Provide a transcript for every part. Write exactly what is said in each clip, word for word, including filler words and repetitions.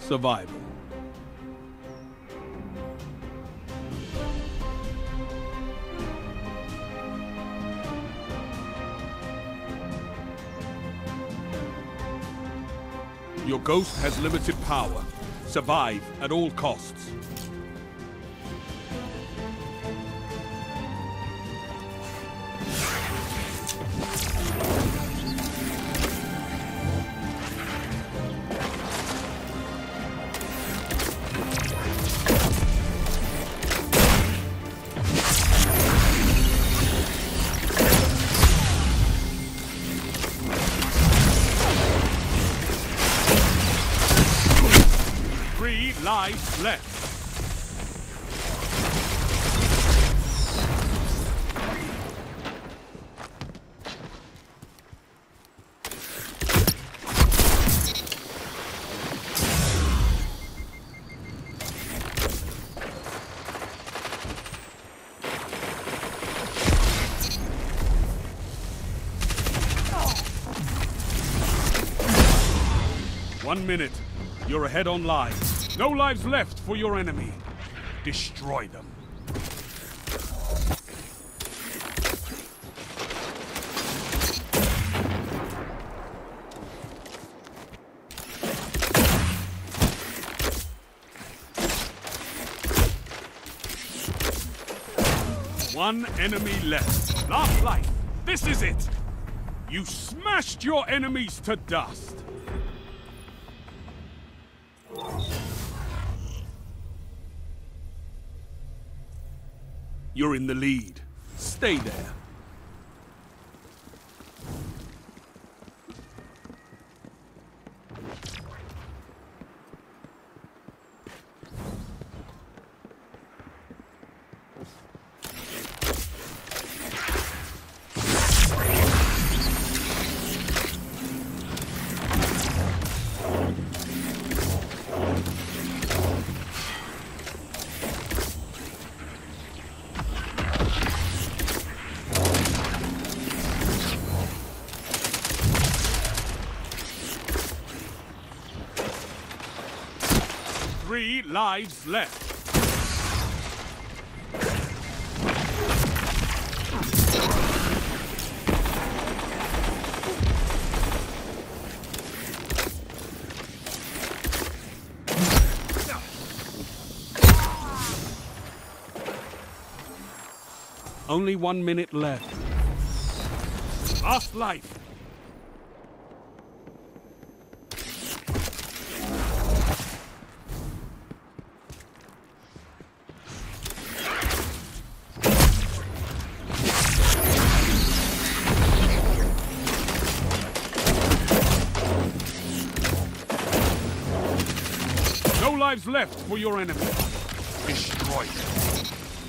survival. Your ghost has limited power. Survive at all costs. Three lives left. One minute. You're ahead on lives. No lives left for your enemy. Destroy them. One enemy left. Last life. This is it. You smashed your enemies to dust. You're in the lead. Stay there. Three lives left. Only one minute left. Last life. No lives left for your enemy. Destroy them.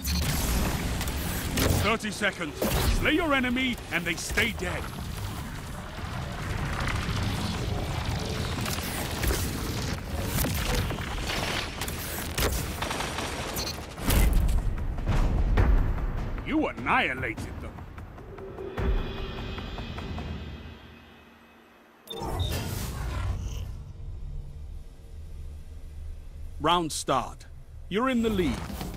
thirty seconds. Slay your enemy and they stay dead. You annihilated them. Round start. You're in the lead.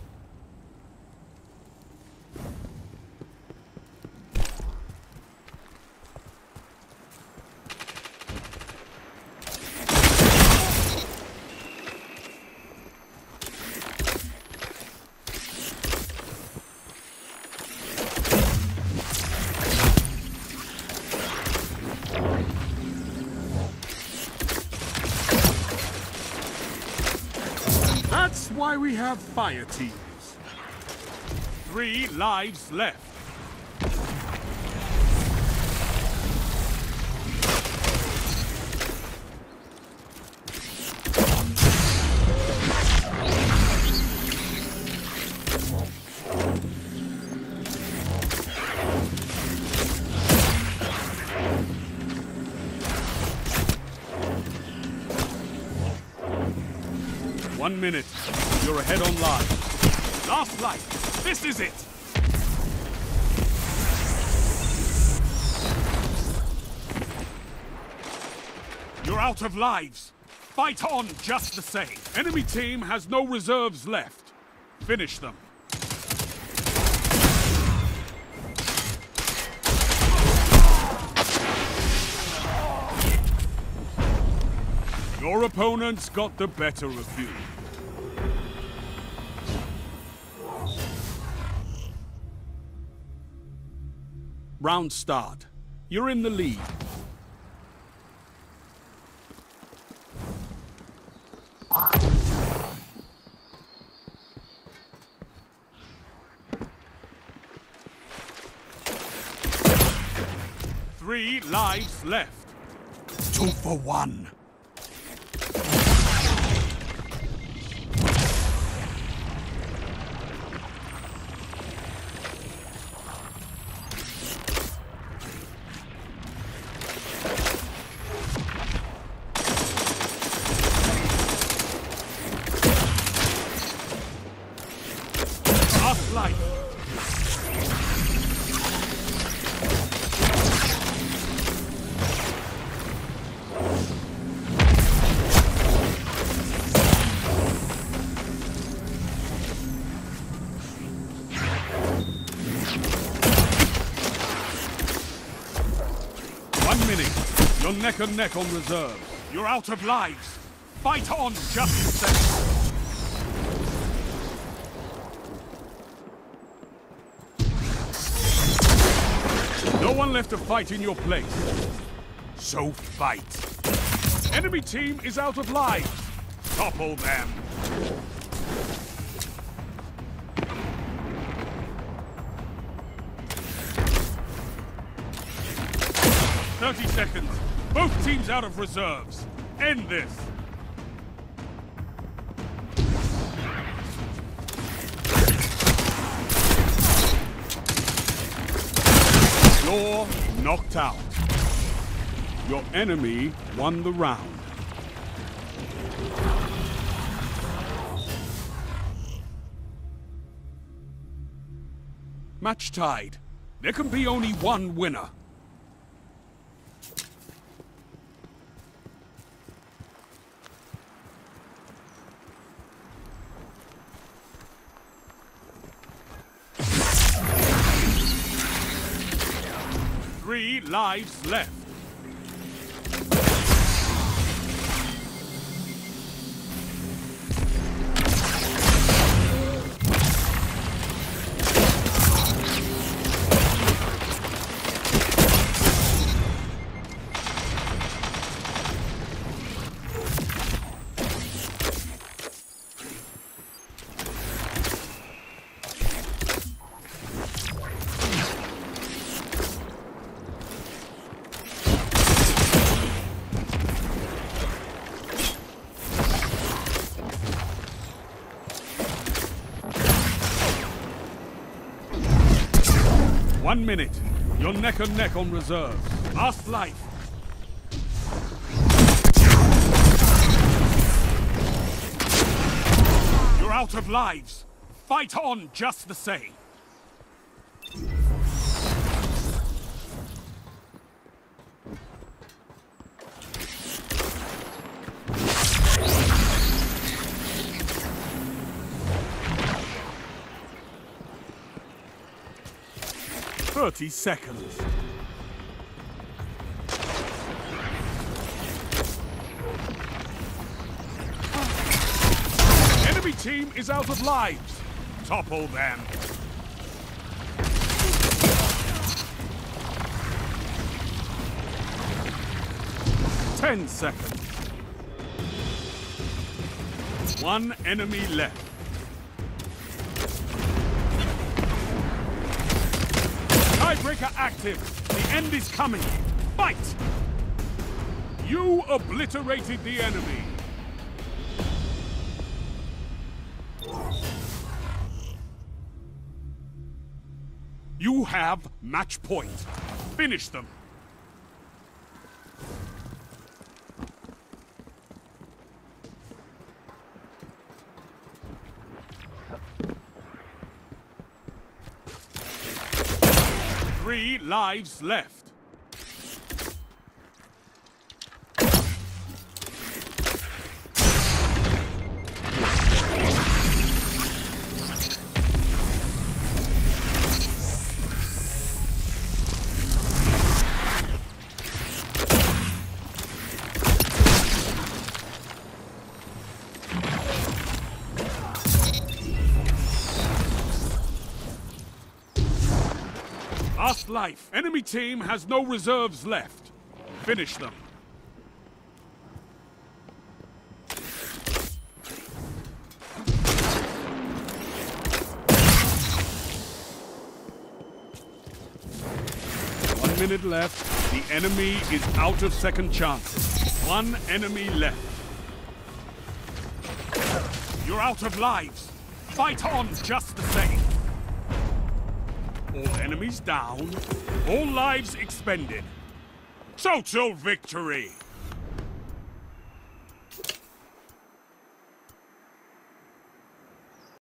That's why we have fire teams. Three lives left. One minute. You're ahead on live. Last life. This is it. You're out of lives. Fight on just the same. Enemy team has no reserves left. Finish them. Your opponents got the better of you. Round start. You're in the lead. Three lives left. Two for one. Last life. One minute. You're neck and neck on reserves. You're out of lives. Fight on just the same. No one left to fight in your place. So fight. Enemy team is out of lives. Topple them. Thirty seconds. Both teams out of reserves. End this. You're knocked out. Your enemy won the round. Match tied. There can be only one winner. Three lives left. One minute. You're neck and neck on reserves. Last life. You're out of lives. Fight on just the same. Thirty seconds. Enemy team is out of lives. Topple them. Ten seconds. One enemy left. Tiebreaker active. The end is coming. Fight! You obliterated the enemy. You have match point. Finish them. Three lives left. last life. Enemy team has no reserves left. Finish them. One minute left. The enemy is out of second chances. One enemy left. You're out of lives. Fight on just the same. All enemies down. All lives expended. Total victory!